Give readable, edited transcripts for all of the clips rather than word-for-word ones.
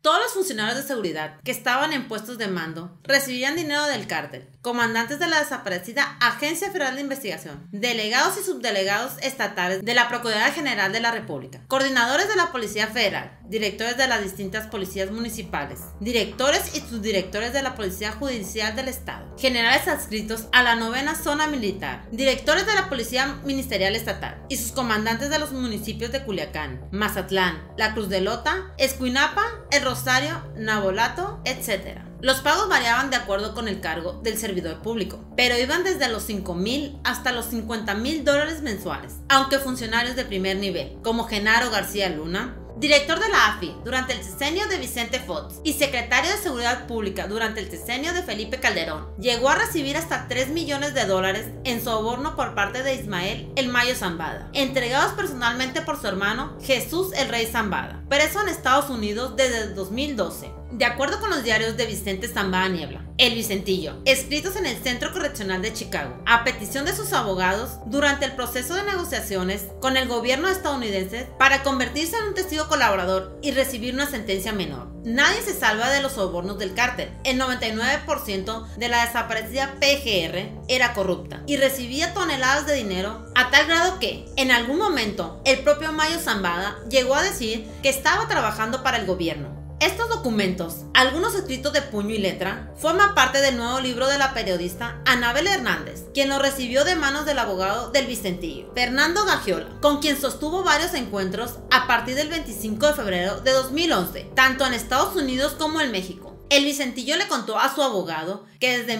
Todos los funcionarios de seguridad que estaban en puestos de mando recibían dinero del cártel, comandantes de la desaparecida Agencia Federal de Investigación, delegados y subdelegados estatales de la Procuraduría General de la República, coordinadores de la Policía Federal, directores de las distintas policías municipales, directores y subdirectores de la Policía Judicial del Estado, generales adscritos a la 9ª Zona Militar, directores de la Policía Ministerial Estatal y sus comandantes de los municipios de Culiacán, Mazatlán, La Cruz de Lota, Escuinapa, El Rosario, Navolato, etc. Los pagos variaban de acuerdo con el cargo del servidor público, pero iban desde los $5,000 hasta los $50,000 mensuales, aunque funcionarios de primer nivel, como Genaro García Luna, director de la AFI durante el sexenio de Vicente Fox y secretario de Seguridad Pública durante el sexenio de Felipe Calderón, llegó a recibir hasta $3 millones en soborno por parte de Ismael El Mayo Zambada, entregados personalmente por su hermano Jesús El Rey Zambada, preso en Estados Unidos desde el 2012. De acuerdo con los diarios de Vicente Zambada Niebla, El Vicentillo, escritos en el Centro Correccional de Chicago, a petición de sus abogados durante el proceso de negociaciones con el gobierno estadounidense para convertirse en un testigo colaborador y recibir una sentencia menor. Nadie se salva de los sobornos del cártel. El 99% de la desaparecida PGR era corrupta y recibía toneladas de dinero a tal grado que, en algún momento, el propio Mayo Zambada llegó a decir que estaba trabajando para el gobierno. Estos documentos, algunos escritos de puño y letra, forman parte del nuevo libro de la periodista Anabel Hernández, quien lo recibió de manos del abogado del Vicentillo, Fernando Gagiola, con quien sostuvo varios encuentros a partir del 25 de febrero de 2011, tanto en Estados Unidos como en México. El Vicentillo le contó a su abogado que desde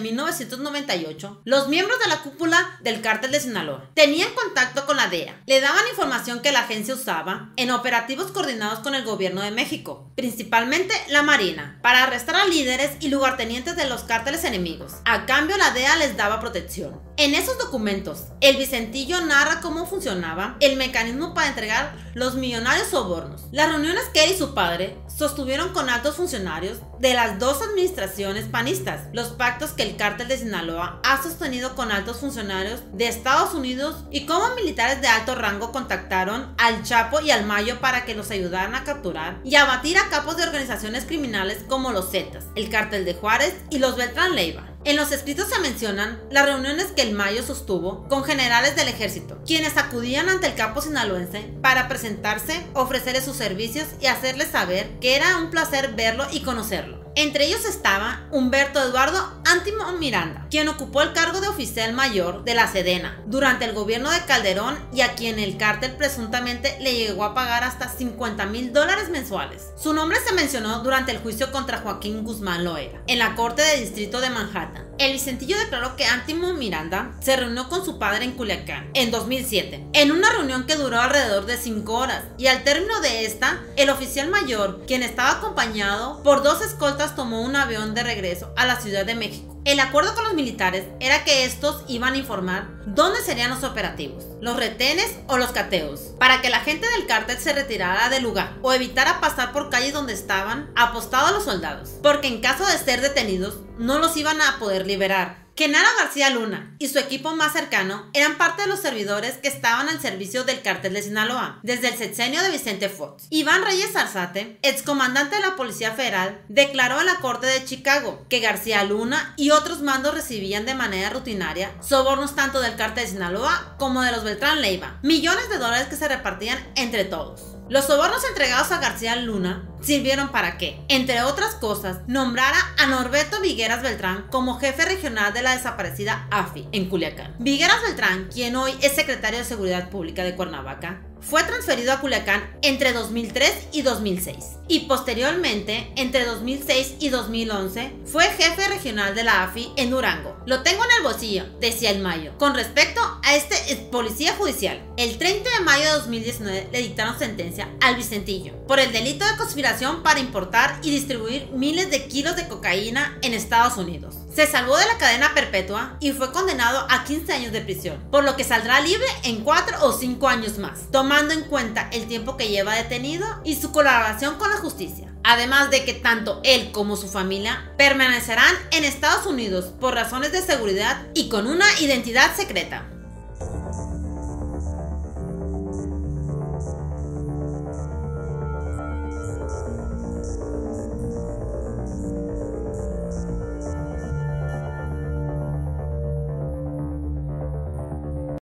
1998 los miembros de la cúpula del cártel de Sinaloa tenían contacto con la DEA, le daban información que la agencia usaba en operativos coordinados con el gobierno de México, principalmente la Marina, para arrestar a líderes y lugartenientes de los cárteles enemigos. A cambio, la DEA les daba protección. En esos documentos, el Vicentillo narra cómo funcionaba el mecanismo para entregar los millonarios sobornos, las reuniones que él y su padre sostuvieron con altos funcionarios de las dos administraciones panistas, los pactos que el cártel de Sinaloa ha sostenido con altos funcionarios de Estados Unidos y cómo militares de alto rango contactaron al Chapo y al Mayo para que los ayudaran a capturar y abatir a capos de organizaciones criminales como los Zetas, el cártel de Juárez y los Beltrán Leiva. En los escritos se mencionan las reuniones que el Mayo sostuvo con generales del ejército, quienes acudían ante el capo sinaloense para presentarse, ofrecerle sus servicios y hacerles saber que era un placer verlo y conocerlo. Entre ellos estaba Humberto Eduardo Antimo Miranda, quien ocupó el cargo de oficial mayor de la Sedena durante el gobierno de Calderón y a quien el cártel presuntamente le llegó a pagar hasta $50,000 mensuales. Su nombre se mencionó durante el juicio contra Joaquín Guzmán Loera en la Corte de Distrito de Manhattan. El Vicentillo declaró que Antimo Miranda se reunió con su padre en Culiacán en 2007, en una reunión que duró alrededor de 5 horas, y al término de esta, el oficial mayor, quien estaba acompañado por 2 escoltas, tomó un avión de regreso a la Ciudad de México. El acuerdo con los militares era que estos iban a informar dónde serían los operativos, los retenes o los cateos, para que la gente del cártel se retirara del lugar o evitara pasar por calles donde estaban apostados los soldados, porque en caso de ser detenidos no los iban a poder liberar. Genaro García Luna y su equipo más cercano eran parte de los servidores que estaban al servicio del cártel de Sinaloa desde el sexenio de Vicente Fox. Iván Reyes Arzate, excomandante de la Policía Federal, declaró en la Corte de Chicago que García Luna y otros mandos recibían de manera rutinaria sobornos tanto del cártel de Sinaloa como de los Beltrán Leiva, millones de dólares que se repartían entre todos. Los sobornos entregados a García Luna sirvieron para que, entre otras cosas, nombrara a Norberto Vigueras Beltrán como jefe regional de la desaparecida AFI en Culiacán. Vigueras Beltrán, quien hoy es secretario de Seguridad Pública de Cuernavaca, fue transferido a Culiacán entre 2003 y 2006 y posteriormente entre 2006 y 2011 fue jefe regional de la AFI en Durango. Lo tengo en el bolsillo, decía el Mayo. Con respecto a este policía judicial, el 30 de mayo de 2019 le dictaron sentencia al Vicentillo por el delito de conspiración para importar y distribuir miles de kilos de cocaína en Estados Unidos. Se salvó de la cadena perpetua y fue condenado a 15 años de prisión, por lo que saldrá libre en 4 o 5 años más, tomando en cuenta el tiempo que lleva detenido y su colaboración con la justicia. Además de que tanto él como su familia permanecerán en Estados Unidos por razones de seguridad y con una identidad secreta.